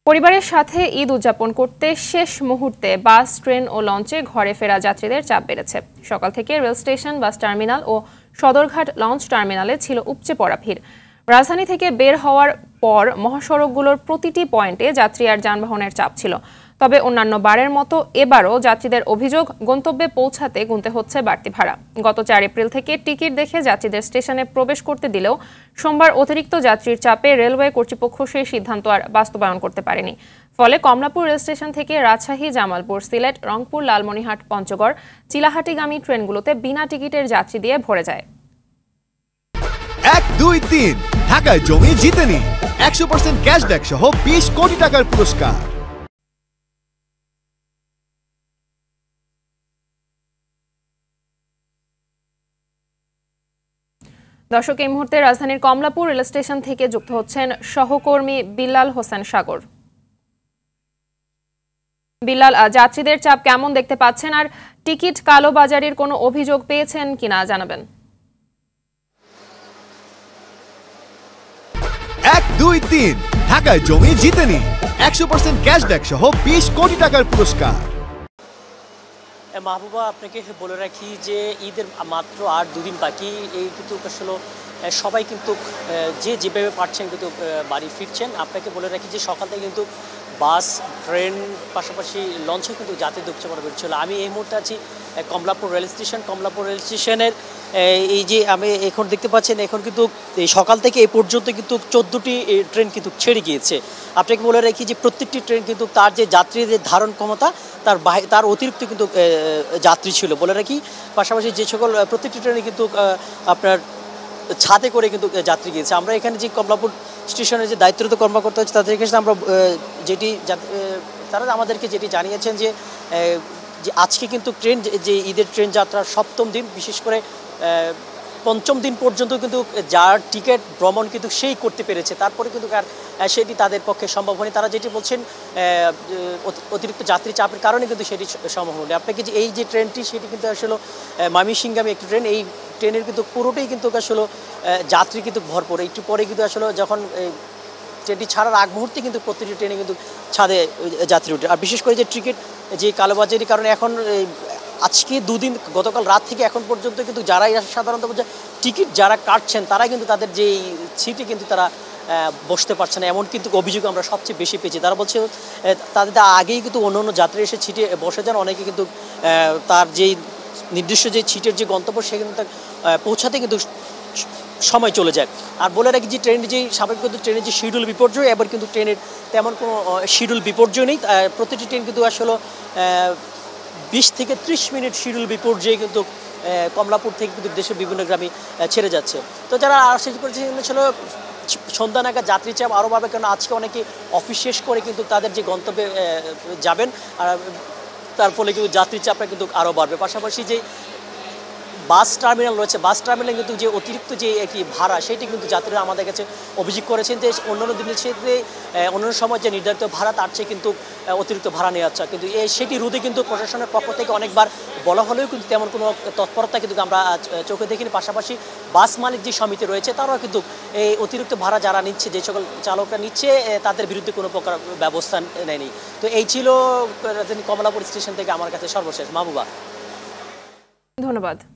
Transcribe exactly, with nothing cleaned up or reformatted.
পরিবারের সাথে ঈদ উদযাপন করতে শেষ মুহূর্তে বাস, ট্রেন ও লঞ্চে ঘরে ফেরা যাত্রীদের চাপ বেড়েছে। সকাল থেকে রেল স্টেশন, বাস টার্মিনাল ও সদরঘাট লঞ্চ টার্মিনালে ছিল উপচে পড়া ভিড়। রাজধানী থেকে বের হওয়ার পর মহাসড়কগুলোর প্রতিটি পয়েন্টে যাত্রী আর যানবাহনের চাপ ছিল। তবে অন্যান্য বারের মতো এবারও যাত্রীদের অভিযোগ, গন্তব্যে পৌঁছাতে গুনতে হচ্ছে বাড়তি ভাড়া। গত চার এপ্রিল থেকে টিকিট দেখে যাত্রীদের স্টেশনে প্রবেশ করতে দিলেও সোমবার অতিরিক্ত যাত্রীর চাপে রেলওয়ে কর্তৃপক্ষ সেই সিদ্ধান্ত আর বাস্তবায়ন করতে পারেনি। ফলে কমলাপুর রেল স্টেশন থেকে রাজশাহী, জামালপুর, সিলেট, রংপুর, লালমনিরহাট, পঞ্চগড়, চিলাহাটিগামী ট্রেনগুলোতে বিনা টিকিটের যাত্রী দিয়ে ভরে যায়। এক দুই তিন ঢাকায় জমি জিতে নিন একশো পার্সেন্ট ক্যাশব্যাক সহ বিশ কোটি টাকার পুরস্কার। দর্শক, এই মুহূর্তে রাজধানীর কমলাপুর রেল স্টেশন থেকে যুক্ত হচ্ছেন সহকর্মী বিল্লাল হোসেন সাগর। বিল্লাল, যাত্রীদের চাপ কেমন দেখতে পাচ্ছেন, আর টিকিট কালোবাজারির কোনো অভিযোগ পেয়েছেন কিনা জানাবেন। এক দুই তিন ঢাকায় জমি জিতে নিন একশো পার্সেন্ট ক্যাশব্যাক সহ বিশ কোটি টাকার পুরস্কার। মাহবুবা, আপনাকে বলে রাখি যে ঈদের মাত্র আর দুদিন বাকি। এই কিন্তু আসলে সবাই কিন্তু যে যেভাবে পারছেন কিন্তু বাড়ি ফিরছেন। আপনাকে বলে রাখি যে সকাল থেকে কিন্তু বাস, ট্রেন, পাশাপাশি লঞ্চে কিন্তু যাত্রী উপচে পড়া বেরোচ্ছিল। আমি এই মুহূর্তে আছি Kamalapur rail station. Kamalapur rail স্টেশনের এই যে আমি এখন দেখতে পাচ্ছেন, এখন কিন্তু এই সকাল থেকে এই পর্যন্ত কিন্তু চোদ্দোটি ট্রেন কিন্তু ছেড়ে গিয়েছে। আপনাকে বলে রাখি যে প্রত্যেকটি ট্রেন কিন্তু তার যে যাত্রীদের ধারণ ক্ষমতা তার তার অতিরিক্ত কিন্তু যাত্রী ছিল বলে রাখি। পাশাপাশি যে সকল প্রত্যেকটি ট্রেনে কিন্তু আপনার ছাদে করে কিন্তু যাত্রী গিয়েছে। আমরা এখানে যে কমলাপুর স্টেশনের যে দায়িত্বরত কর্মকর্তা হচ্ছে তাদের কাছে আমরা যেটি তারা আমাদেরকে যেটি জানিয়েছেন যে যে আজকে কিন্তু ট্রেন যে ঈদের ট্রেন যাত্রার সপ্তম দিন, বিশেষ করে পঞ্চম দিন পর্যন্ত কিন্তু যার টিকিট ভ্রমণ কিন্তু সেই করতে পেরেছে, তারপরে কিন্তু আর সেটি তাদের পক্ষে সম্ভব হয়নি। তারা যেটি বলছেন অতিরিক্ত যাত্রী চাপের কারণে কিন্তু সেটি সম্ভব হয়নি। আপনাকে যে এই যে ট্রেনটি সেটি কিন্তু আসলে ময়মনসিংহগামী একটি ট্রেন। এই ট্রেনের কিন্তু পুরোটাই কিন্তু আসলে যাত্রী কিন্তু ভরপুর। একটু পরে কিন্তু আসলে যখন ট্রেনটি ছাড়ার আগ মুহূর্তে কিন্তু প্রতিটি ট্রেনে কিন্তু ছাদে যাত্রী ওঠে। আর বিশেষ করে যে টিকিট যে কালোবাজারির কারণে এখন আজকে দুদিন, গতকাল রাত থেকে এখন পর্যন্ত কিন্তু যারাই সাধারণত টিকিট যারা কাটছেন তারা কিন্তু তাদের যেই সিটে কিন্তু তারা বসতে পারছে না, এমন কিন্তু অভিযোগ আমরা সবচেয়ে বেশি পেয়েছি। তারা বলছে তাদের আগেই কিন্তু অন্য অন্য যাত্রী এসে সিটে বসে যান, অনেকে কিন্তু তার যেই নির্দিষ্ট যে সিটের যে গন্তব্য সেখানে তার পৌঁছাতে কিন্তু সময় চলে যায়। আর বলে রাখি যে ট্রেনের যে স্বাভাবিক কিন্তু ট্রেনের যে শিডিউল বিপর্যয়, এবার কিন্তু ট্রেনের তেমন কোনো শিডিউল বিপর্যয় নেই। প্রতিটি ট্রেন কিন্তু আসলে বিশ থেকে ত্রিশ মিনিট শিডিউল বিপর্যয়ে কিন্তু কমলাপুর থেকে কিন্তু দেশের বিভিন্ন গ্রামে ছেড়ে যাচ্ছে। তো যারা আশ্বাস করেছে ছিল সন্ধ্যা নাগাদ যাত্রী চাপ আরও বাড়বে, কারণ আজকে অনেকে অফিস শেষ করে কিন্তু তাদের যে গন্তব্যে যাবেন, আর তার ফলে কিন্তু যাত্রী চাপটা কিন্তু আরও বাড়বে। পাশাপাশি যে বাস টার্মিনাল রয়েছে, বাস টার্মিনালে কিন্তু যে অতিরিক্ত যে একটি ভাড়া সেটি কিন্তু যাত্রীরা আমাদের কাছে অভিযোগ করেছেন যে অন্যান্য দিনের ক্ষেত্রে অন্যান্য সময় যে নির্ধারিত ভাড়া তার চেয়ে কিন্তু অতিরিক্ত ভাড়া নেওয়া হচ্ছে। কিন্তু এই সেটি রোধে কিন্তু প্রশাসনের পক্ষ থেকে অনেকবার বলা হলেও কিন্তু তেমন কোনো তৎপরতা কিন্তু আমরা চোখে দেখিনি। পাশাপাশি বাস মালিক যে সমিতি রয়েছে তারাও কিন্তু এই অতিরিক্ত ভাড়া যারা নিচ্ছে, যে সকল চালকরা নিচ্ছে, তাদের বিরুদ্ধে কোনো প্রকার ব্যবস্থা নেয়নি। তো এই ছিল কমলাপুর স্টেশন থেকে আমার কাছে সর্বশেষ। মাহবুবা, ধন্যবাদ।